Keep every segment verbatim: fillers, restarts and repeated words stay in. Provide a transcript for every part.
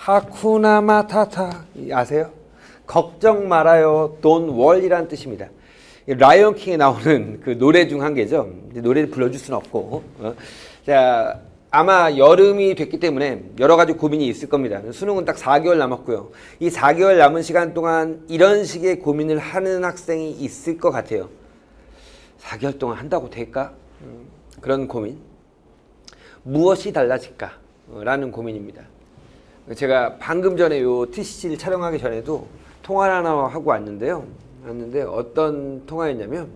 하쿠나 마타타 아세요? 걱정 말아요. Don't worry라는 뜻입니다. 라이언 킹에 나오는 그 노래 중 한 개죠. 노래를 불러줄 수는 없고. 어? 자, 아마 여름이 됐기 때문에 여러 가지 고민이 있을 겁니다. 수능은 딱 사 개월 남았고요. 이 사 개월 남은 시간 동안 이런 식의 고민을 하는 학생이 있을 것 같아요. 사 개월 동안 한다고 될까? 음, 그런 고민. 무엇이 달라질까? 라는 고민입니다. 제가 방금 전에 요 티씨를 촬영하기 전에도 통화를 하나 하고 왔는데요. 왔는데 어떤 통화였냐면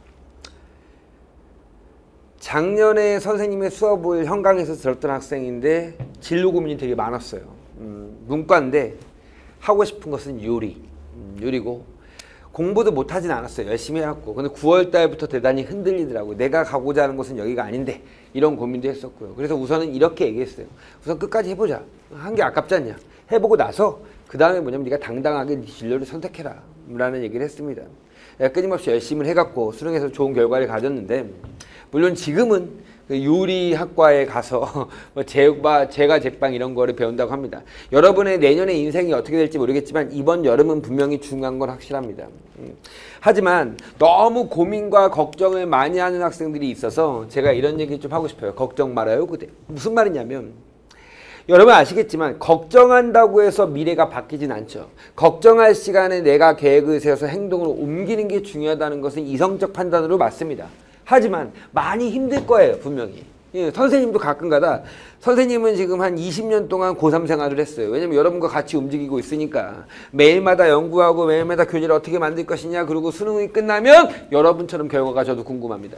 작년에 선생님의 수업을 현강에서 들었던 학생인데 진로 고민이 되게 많았어요. 음, 문과인데 하고 싶은 것은 요리, 음, 요리고 공부도 못하진 않았어요. 열심히 해왔고. 근데 구월 달부터 대단히 흔들리더라고요. 내가 가고자 하는 곳은 여기가 아닌데 이런 고민도 했었고요. 그래서 우선은 이렇게 얘기했어요. 우선 끝까지 해보자. 한 게 아깝지 않냐. 해보고 나서 그 다음에 뭐냐면 네가 당당하게 네 진로를 선택해라 라는 얘기를 했습니다. 끊임없이 열심히 해갖고 수능에서 좋은 결과를 가졌는데 물론 지금은 요리학과에 가서 제과, 제과 제빵 이런 거를 배운다고 합니다. 여러분의 내년의 인생이 어떻게 될지 모르겠지만 이번 여름은 분명히 중요한 건 확실합니다. 하지만 너무 고민과 걱정을 많이 하는 학생들이 있어서 제가 이런 얘기 좀 하고 싶어요. 걱정 말아요 그대. 무슨 말이냐면 여러분 아시겠지만 걱정한다고 해서 미래가 바뀌진 않죠. 걱정할 시간에 내가 계획을 세워서 행동으로 옮기는 게 중요하다는 것은 이성적 판단으로 맞습니다. 하지만 많이 힘들 거예요. 분명히. 예, 선생님도 가끔가다 선생님은 지금 한 이십 년 동안 고삼 생활을 했어요. 왜냐면 여러분과 같이 움직이고 있으니까 매일마다 연구하고 매일마다 교재를 어떻게 만들 것이냐 그리고 수능이 끝나면 여러분처럼 결과가 저도 궁금합니다.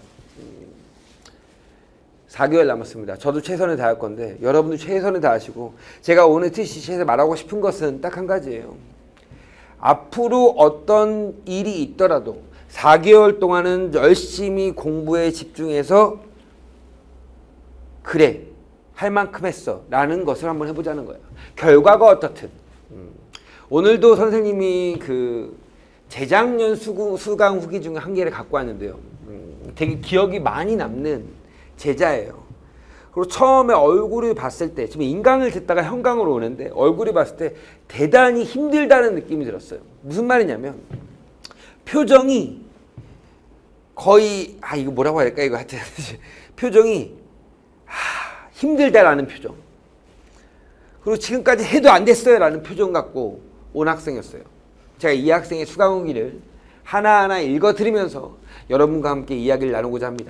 사 개월 남았습니다. 저도 최선을 다할 건데 여러분도 최선을 다하시고 제가 오늘 티씨씨에서 말하고 싶은 것은 딱 한 가지예요. 앞으로 어떤 일이 있더라도 사 개월 동안은 열심히 공부에 집중해서 그래 할 만큼 했어 라는 것을 한번 해보자는 거예요. 결과가 어떻든 음. 오늘도 선생님이 그 재작년 수구, 수강 후기 중에 한 개를 갖고 왔는데요. 음, 되게 기억이 많이 남는 제자예요. 그리고 처음에 얼굴을 봤을 때 지금 인강을 듣다가 현강으로 오는데 얼굴을 봤을 때 대단히 힘들다는 느낌이 들었어요. 무슨 말이냐면 표정이 거의 아 이거 뭐라고 해야 될까 이거 하여튼 표정이 하, 힘들다라는 표정 그리고 지금까지 해도 안 됐어요 라는 표정 갖고 온 학생이었어요. 제가 이 학생의 수강 후기를 하나하나 읽어드리면서 여러분과 함께 이야기를 나누고자 합니다.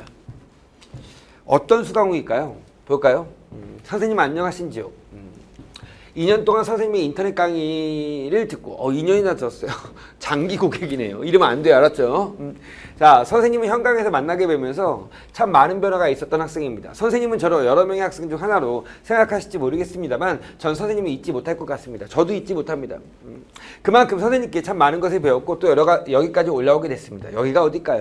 어떤 수강 후기일까요? 볼까요? 음, 선생님 안녕하신지요? 음, 이 년 동안 선생님의 인터넷 강의를 듣고 어, 이 년이나 들었어요. 장기 고객이네요. 이러면 안 돼요. 알았죠? 음, 자, 선생님을 현강에서 만나게 되면서 참 많은 변화가 있었던 학생입니다. 선생님은 저로 여러 명의 학생 중 하나로 생각하실지 모르겠습니다만 전 선생님이 잊지 못할 것 같습니다. 저도 잊지 못합니다. 음, 그만큼 선생님께 참 많은 것을 배웠고 또 여러 여기까지 올라오게 됐습니다. 여기가 어딜까요?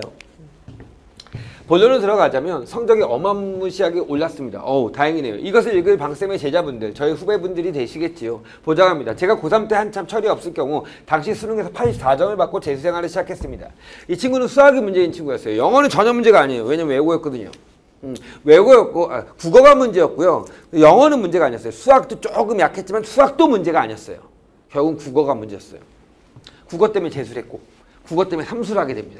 본론으로 들어가자면 성적이 어마무시하게 올랐습니다. 어우 다행이네요. 이것을 읽을 방쌤의 제자분들 저희 후배분들이 되시겠지요. 보장합니다. 제가 고삼 때 한참 철이 없을 경우 당시 수능에서 팔십사 점을 받고 재수생활을 시작했습니다. 이 친구는 수학이 문제인 친구였어요. 영어는 전혀 문제가 아니에요. 왜냐면 외고였거든요. 음, 외고였고 아, 국어가 문제였고요. 영어는 문제가 아니었어요. 수학도 조금 약했지만 수학도 문제가 아니었어요. 결국은 국어가 문제였어요. 국어 때문에 재수를 했고 국어 때문에 삼수를 하게 됩니다.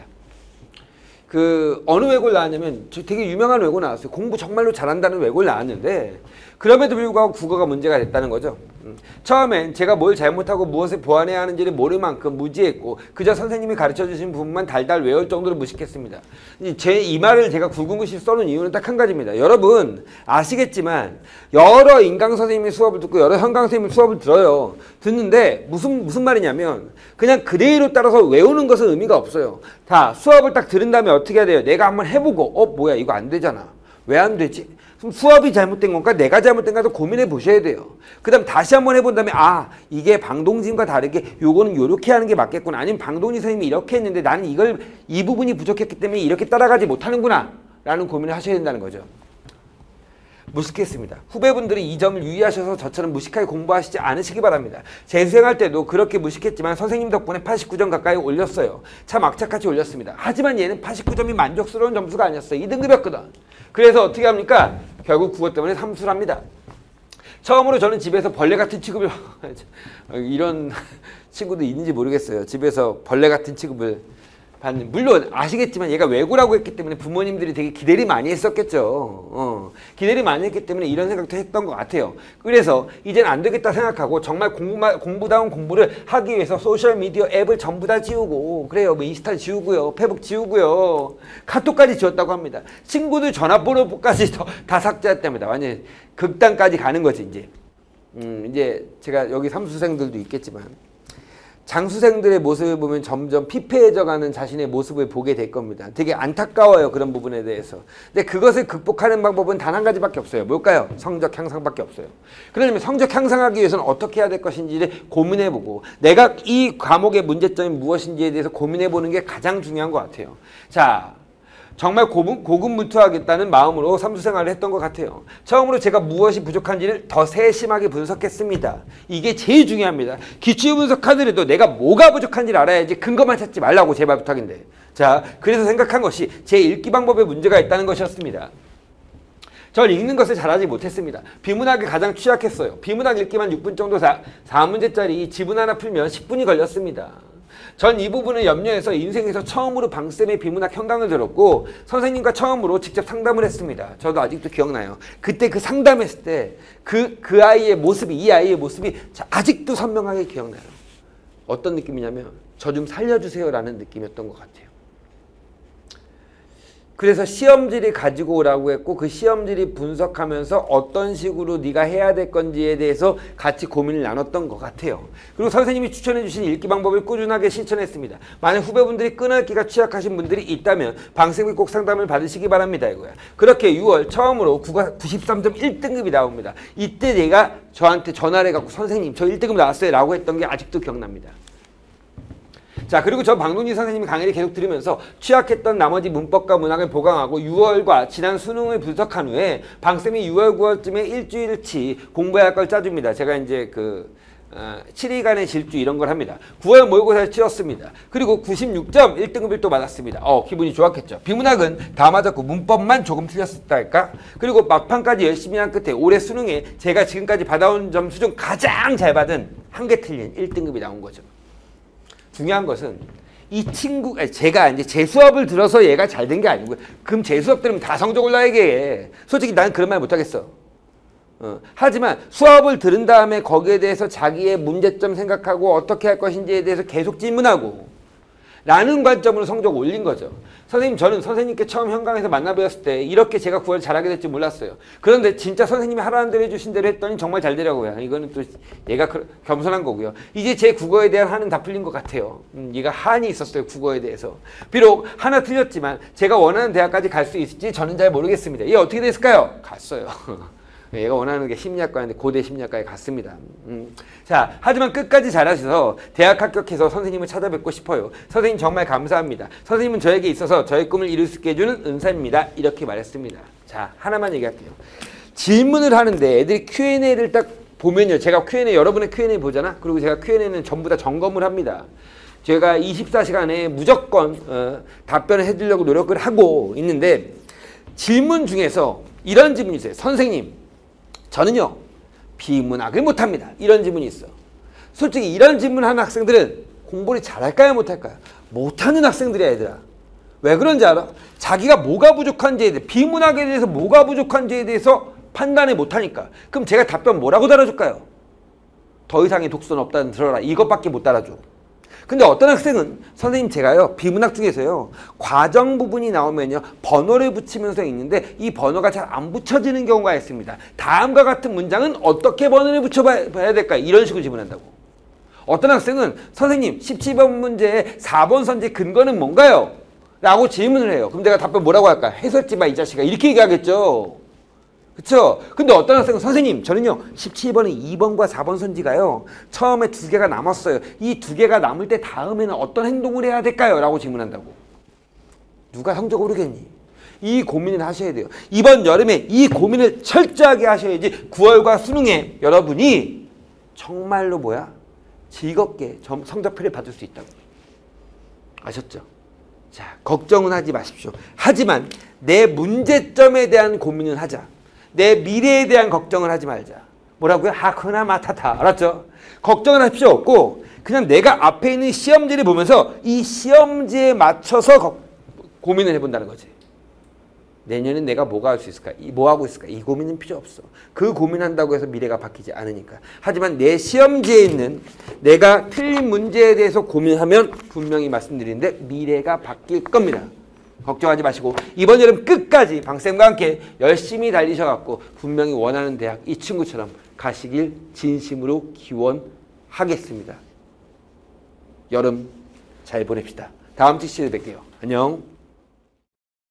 그 어느 외고를 나왔냐면 되게 유명한 외고 나왔어요. 공부 정말로 잘한다는 외고를 나왔는데 그럼에도 불구하고 국어가 문제가 됐다는 거죠. 음. 처음엔 제가 뭘 잘못하고 무엇을 보완해야 하는지를 모를 만큼 무지했고 그저 선생님이 가르쳐주신 부분만 달달 외울 정도로 무식했습니다. 제 이 말을 제가 굵은 글씨로 써놓은 이유는 딱 한 가지입니다. 여러분 아시겠지만 여러 인강 선생님의 수업을 듣고 여러 현강 선생님의 수업을 들어요. 듣는데 무슨 무슨 말이냐면 그냥 그대로 따라서 외우는 것은 의미가 없어요. 다 수업을 딱 들은 다음에 어떻게 해야 돼요? 내가 한번 해보고 어 뭐야 이거 안 되잖아. 왜 안 되지? 그럼 수업이 잘못된 건가? 내가 잘못된 건가? 고민해 보셔야 돼요. 그 다음 다시 한번 해본 다음에 아 이게 방동진과 다르게 요거는 요렇게 하는 게 맞겠구나. 아니면 방동진 선생님이 이렇게 했는데 나는 이걸 이 부분이 부족했기 때문에 이렇게 따라가지 못하는구나 라는 고민을 하셔야 된다는 거죠. 무식했습니다. 후배분들이 이 점을 유의하셔서 저처럼 무식하게 공부하시지 않으시기 바랍니다. 재수생할 때도 그렇게 무식했지만 선생님 덕분에 팔십구 점 가까이 올렸어요. 참 악착같이 올렸습니다. 하지만 얘는 팔십구 점이 만족스러운 점수가 아니었어요. 이 등급이었거든. 그래서 어떻게 합니까? 결국 국어 때문에 삼수를 합니다. 처음으로 저는 집에서 벌레 같은 취급을 이런 친구도 있는지 모르겠어요. 집에서 벌레 같은 취급을 받는, 물론 아시겠지만 얘가 외고라고 했기 때문에 부모님들이 되게 기대를 많이 했었겠죠. 어, 기대를 많이 했기 때문에 이런 생각도 했던 것 같아요. 그래서 이젠 안 되겠다 생각하고 정말 공부만, 공부다운 공부를 하기 위해서 소셜미디어 앱을 전부 다 지우고, 그래요, 뭐 인스타 지우고요, 페북 지우고요, 카톡까지 지웠다고 합니다. 친구들 전화번호까지 다 삭제했답니다. 완전 극단까지 가는 거지 이제. 음, 이제 제가 여기 삼수생들도 있겠지만 장수생들의 모습을 보면 점점 피폐해져가는 자신의 모습을 보게 될 겁니다. 되게 안타까워요, 그런 부분에 대해서. 근데 그것을 극복하는 방법은 단 한 가지밖에 없어요. 뭘까요? 성적 향상밖에 없어요. 그러면 성적 향상하기 위해서는 어떻게 해야 될 것인지를 고민해보고, 내가 이 과목의 문제점이 무엇인지에 대해서 고민해보는 게 가장 중요한 것 같아요. 자, 정말 고급, 고군분투하겠다는 마음으로 삼수생활을 했던 것 같아요. 처음으로 제가 무엇이 부족한지를 더 세심하게 분석했습니다. 이게 제일 중요합니다. 기출분석 하더라도 내가 뭐가 부족한지를 알아야지 근거만 찾지 말라고 제발 부탁인데. 자, 그래서 생각한 것이 제 읽기 방법에 문제가 있다는 것이었습니다. 전 읽는 것을 잘하지 못했습니다. 비문학에 가장 취약했어요. 비문학 읽기만 육 분 정도 사 문제짜리 지문 하나 풀면 십 분이 걸렸습니다. 전 이 부분을 염려해서 인생에서 처음으로 방쌤의 비문학 현강을 들었고 선생님과 처음으로 직접 상담을 했습니다. 저도 아직도 기억나요. 그때 그 상담했을 때 그, 그 아이의 모습이, 이 아이의 모습이 아직도 선명하게 기억나요. 어떤 느낌이냐면 저 좀 살려주세요 라는 느낌이었던 것 같아요. 그래서 시험지를 가지고 오라고 했고 그 시험지를 분석하면서 어떤 식으로 네가 해야 될 건지에 대해서 같이 고민을 나눴던 것 같아요. 그리고 선생님이 추천해 주신 읽기 방법을 꾸준하게 실천했습니다. 만약 후배분들이 끊어읽기가 취약하신 분들이 있다면 방쌤이 꼭 상담을 받으시기 바랍니다. 이거야. 그렇게 유월 처음으로 국어 구십삼 점 일 등급이 나옵니다. 이때 내가 저한테 전화를 해갖고 선생님 저 일 등급 나왔어요 라고 했던 게 아직도 기억납니다. 자, 그리고 저 박동진 선생님이 강의를 계속 들으면서 취약했던 나머지 문법과 문학을 보강하고 유월과 지난 수능을 분석한 후에 방쌤이 유월, 구월쯤에 일주일치 공부해야 할 걸 짜줍니다. 제가 이제 그 어, 칠 일간의 질주 이런 걸 합니다. 구월 모의고사를 치렀습니다. 그리고 구십육 점 일 등급을 또 받았습니다. 어, 기분이 좋았겠죠. 비문학은 다 맞았고 문법만 조금 틀렸었달까? 그리고 막판까지 열심히 한 끝에 올해 수능에 제가 지금까지 받아온 점수 중 가장 잘 받은 한 개 틀린 일 등급이 나온 거죠. 중요한 것은 이 친구, 아니 제가 이제 제 수업을 들어서 얘가 잘 된 게 아니고요. 그럼 제 수업 들으면 다 성적 올라야게 해. 솔직히 나는 그런 말 못하겠어. 어. 하지만 수업을 들은 다음에 거기에 대해서 자기의 문제점 생각하고 어떻게 할 것인지에 대해서 계속 질문하고 라는 관점으로 성적 올린 거죠. 선생님, 저는 선생님께 처음 현강에서 만나뵈었을 때 이렇게 제가 구월 잘하게 될지 몰랐어요. 그런데 진짜 선생님이 하라는 대로 해주신 대로 했더니 정말 잘 되더라고요. 이거는 또 얘가 겸손한 거고요. 이제 제 국어에 대한 한은 다 풀린 것 같아요. 음, 얘가 한이 있었어요. 국어에 대해서. 비록 하나 틀렸지만 제가 원하는 대학까지 갈 수 있을지 저는 잘 모르겠습니다. 얘 어떻게 됐을까요? 갔어요. 얘가 원하는 게 심리학과인데 고대 심리학과에 갔습니다. 음. 자, 하지만 끝까지 잘하셔서 대학 합격해서 선생님을 찾아뵙고 싶어요. 선생님 정말 감사합니다. 선생님은 저에게 있어서 저의 꿈을 이룰 수 있게 해주는 은사입니다. 이렇게 말했습니다. 자, 하나만 얘기할게요. 질문을 하는데 애들이 큐 앤 에이를 딱 보면요. 제가 큐 앤 에이, 여러분의 큐 앤 에이 보잖아? 그리고 제가 큐 앤 에이는 전부 다 점검을 합니다. 제가 이십사 시간에 무조건 어, 답변을 해주려고 노력을 하고 있는데 질문 중에서 이런 질문이 있어요. 선생님, 저는요 비문학을 못합니다. 이런 질문이 있어. 솔직히 이런 질문하는 학생들은 공부를 잘할까요 못할까요? 못하는 학생들이야 얘들아. 왜 그런지 알아? 자기가 뭐가 부족한지에 대해, 비문학에 대해서 뭐가 부족한지에 대해서 판단을 못하니까. 그럼 제가 답변 뭐라고 달아줄까요? 더 이상의 독서는 없다는 들어라. 이것밖에 못 달아줘. 근데 어떤 학생은 선생님 제가요 비문학 중에서요 과정 부분이 나오면요 번호를 붙이면서 읽는데 이 번호가 잘 안 붙여지는 경우가 있습니다. 다음과 같은 문장은 어떻게 번호를 붙여봐야 될까요? 이런 식으로 질문한다고. 어떤 학생은 선생님 십칠 번 문제의 사 번 선지 근거는 뭔가요? 라고 질문을 해요. 그럼 내가 답변 뭐라고 할까? 해설지 마 이 자식아 이렇게 얘기하겠죠. 그쵸? 근데 어떤 학생은 선생님 저는요 십칠 번에 이 번과 사 번 선지가요 처음에 두 개가 남았어요. 이 두 개가 남을 때 다음에는 어떤 행동을 해야 될까요? 라고 질문한다고. 누가 성적 오르겠니? 이 고민을 하셔야 돼요. 이번 여름에 이 고민을 철저하게 하셔야지 구월과 수능에 여러분이 정말로 뭐야? 즐겁게 성적표를 받을 수 있다고. 아셨죠? 자, 걱정은 하지 마십시오. 하지만 내 문제점에 대한 고민은 하자. 내 미래에 대한 걱정을 하지 말자. 뭐라고요? 하쿠나 마타타. 알았죠? 걱정을 할 필요 없고 그냥 내가 앞에 있는 시험지를 보면서 이 시험지에 맞춰서 거, 고민을 해본다는 거지. 내년엔 내가 뭐가 할 수 있을까? 이, 뭐 하고 있을까? 이 고민은 필요 없어. 그 고민한다고 해서 미래가 바뀌지 않으니까. 하지만 내 시험지에 있는 내가 틀린 문제에 대해서 고민하면 분명히 말씀드리는데 미래가 바뀔 겁니다. 걱정하지 마시고 이번 여름 끝까지 방쌤과 함께 열심히 달리셔갖고 분명히 원하는 대학 이 친구처럼 가시길 진심으로 기원하겠습니다. 여름 잘 보냅시다. 다음 주 시간에 뵐게요. 안녕.